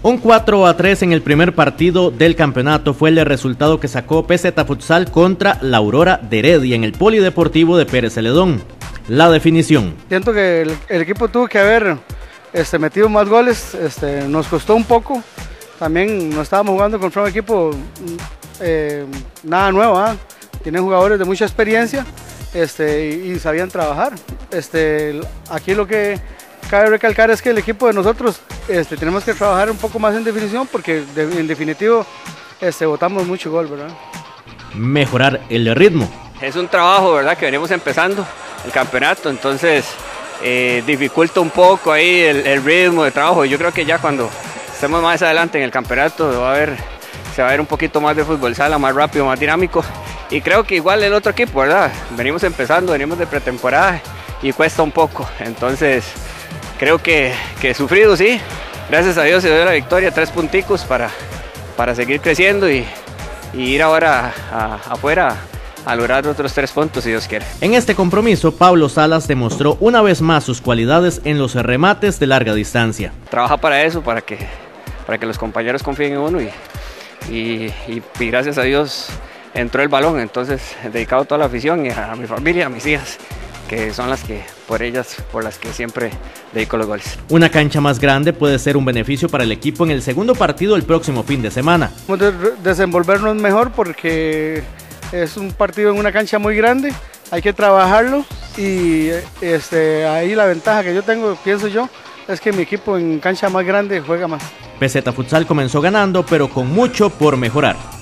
Un 4-3 en el primer partido del campeonato fue el resultado que sacó PZ Futsal contra la Aurora de Heredia en el Polideportivo de Pérez Celedón. La definición. Siento que el equipo tuvo que haber metido más goles, nos costó un poco. También no estábamos jugando contra un equipo nada nuevo, tienen jugadores de mucha experiencia y sabían trabajar. Aquí lo que cabe recalcar es que el equipo de nosotros tenemos que trabajar un poco más en definición porque en definitivo botamos mucho gol, ¿verdad? Mejorar el ritmo. Es un trabajo, ¿verdad?, que venimos empezando el campeonato, entonces dificulta un poco ahí el ritmo de trabajo. Yo creo que ya cuando estemos más adelante en el campeonato se va a ver un poquito más de fútbol sala, más rápido, más dinámico. Y creo que igual el otro equipo, ¿verdad? Venimos empezando, venimos de pretemporada y cuesta un poco. Entonces creo que sufrido, sí. Gracias a Dios se dio la victoria, 3 punticos para seguir creciendo y ir ahora afuera a lograr otros 3 puntos si Dios quiere. En este compromiso, Pablo Salas demostró una vez más sus cualidades en los remates de larga distancia. Trabaja para eso, para que los compañeros confíen en uno y gracias a Dios entró el balón. Entonces dedicado a toda la afición y a mi familia, a mis hijas, que son por las que siempre dedico los goles. Una cancha más grande puede ser un beneficio para el equipo en el segundo partido el próximo fin de semana. Vamos a desenvolvernos mejor porque es un partido en una cancha muy grande, hay que trabajarlo y ahí la ventaja que yo tengo, pienso yo, es que mi equipo en cancha más grande juega más. PZ Futsal comenzó ganando, pero con mucho por mejorar.